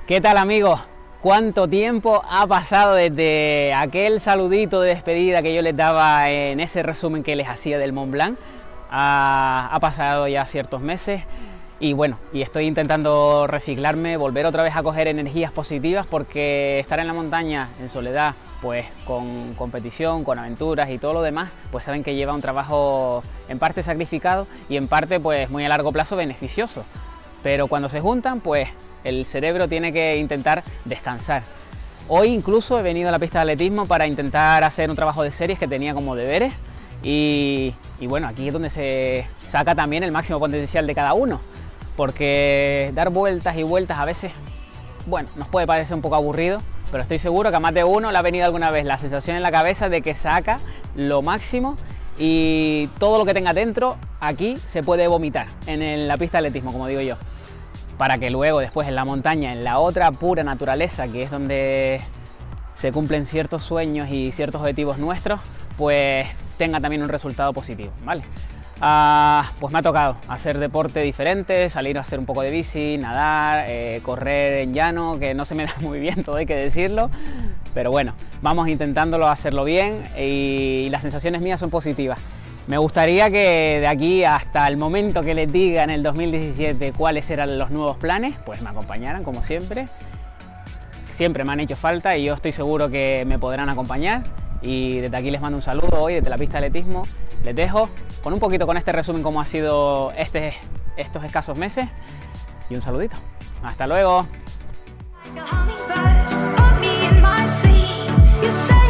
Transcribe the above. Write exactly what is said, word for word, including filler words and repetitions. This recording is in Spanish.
¿Qué tal, amigos? ¿Cuánto tiempo ha pasado desde aquel saludito de despedida que yo les daba en ese resumen que les hacía del Mont Blanc? Ha, ha pasado ya ciertos meses y bueno, y estoy intentando reciclarme, volver otra vez a coger energías positivas, porque estar en la montaña en soledad, pues con competición, con aventuras y todo lo demás, pues saben que lleva un trabajo en parte sacrificado y en parte pues muy a largo plazo beneficioso. Pero cuando se juntan, pues el cerebro tiene que intentar descansar. Hoy incluso he venido a la pista de atletismo para intentar hacer un trabajo de series que tenía como deberes y, y bueno, aquí es donde se saca también el máximo potencial de cada uno, porque dar vueltas y vueltas a veces, bueno, nos puede parecer un poco aburrido, pero estoy seguro que a más de uno le ha venido alguna vez la sensación en la cabeza de que saca lo máximo y todo lo que tenga dentro aquí se puede vomitar en el, la pista de atletismo, como digo yo, para que luego después en la montaña, en la otra pura naturaleza, que es donde se cumplen ciertos sueños y ciertos objetivos nuestros, pues tenga también un resultado positivo, ¿vale? Ah, pues me ha tocado hacer deporte diferente, salir a hacer un poco de bici, nadar, eh, correr en llano, que no se me da muy bien, todo hay que decirlo, pero bueno, vamos intentándolo hacerlo bien y las sensaciones mías son positivas. Me gustaría que de aquí hasta el momento que les diga en el dos mil diecisiete cuáles eran los nuevos planes, pues me acompañaran como siempre. Siempre me han hecho falta y yo estoy seguro que me podrán acompañar. Y desde aquí les mando un saludo hoy desde la pista de atletismo. Les dejo con un poquito con este resumen cómo ha sido este, estos escasos meses y un saludito. Hasta luego.